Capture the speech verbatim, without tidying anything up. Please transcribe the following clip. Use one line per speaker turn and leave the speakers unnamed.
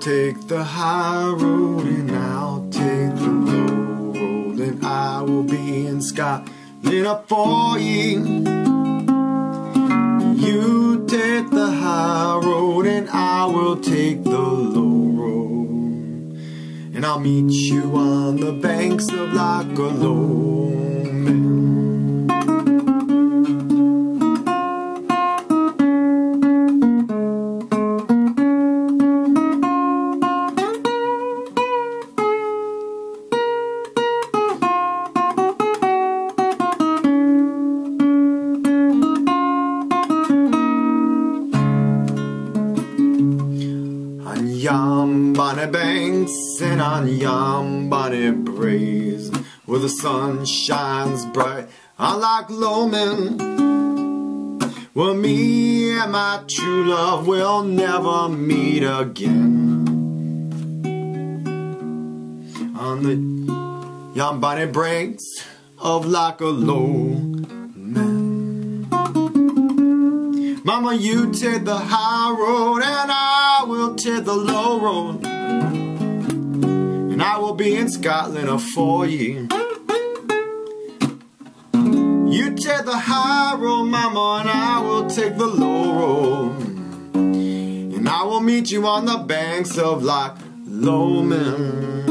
take the high road and I'll take the low road, and I will be in Scotland for you. You take the high road and I will take the low road, and I'll meet you on the banks of Loch Lomond. On yon bonny banks and on yon bonny braes, where the sun shines bright on Loch Lomond, well, me and my true love will never meet again. On the yon bonny banks of Loch Lomond, Mama, you take the high road and I will take the low road, and I will be in Scotland for you. You take the high road, Mama, and I will take the low road, and I will meet you on the banks of Loch Lomond.